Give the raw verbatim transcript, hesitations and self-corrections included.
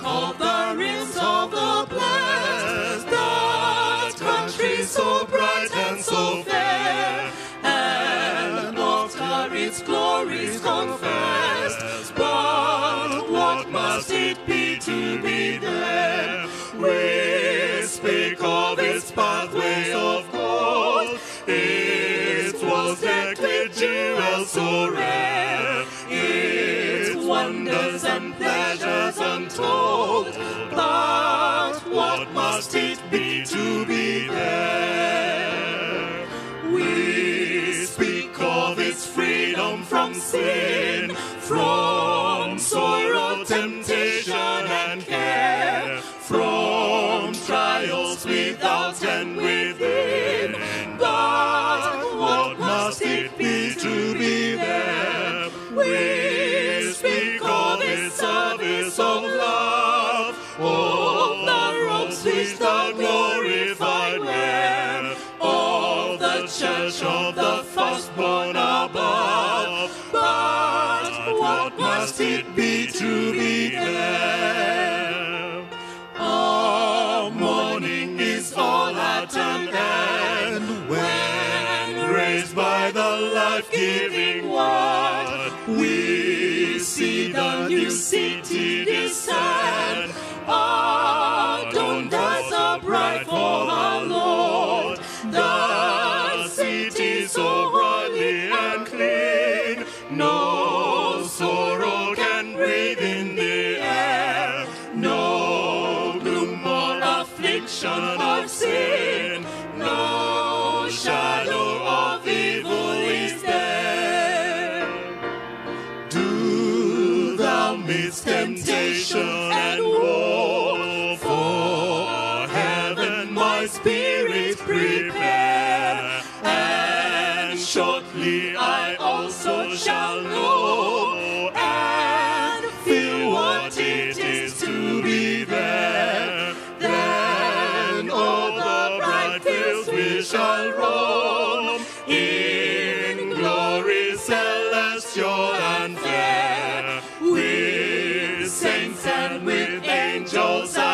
of the realms of the blessed, that country so bright and so fair, and after its glories confessed. But what must it be to be there? We speak of its pathway of gold, it was decked with jewels so rare, its wonders and pleasures untold. But what must it be to be there? We speak of its freedom from sin, from sorrow, temptation, and care, from trials without and within. But what must it be to be there? We speak of its service of love, of the robes which the glorified wear, of the church of the firstborn above. But what must it be to be there? Our mourning is all at an end, when raised by the life-giving word, we see the new city descend, adorned as a bride for our Lord. The city so brightly and clean, no sorrow can breathe in the air, no gloom or affliction of sin, no shadow of evil is there. Do thou midst temptation and woe, for heaven my spirit prepare, and shortly I also shall know and feel what it is to be there. Then o'er the bright fields we shall roam, in glory celestial and fair, with saints and with angels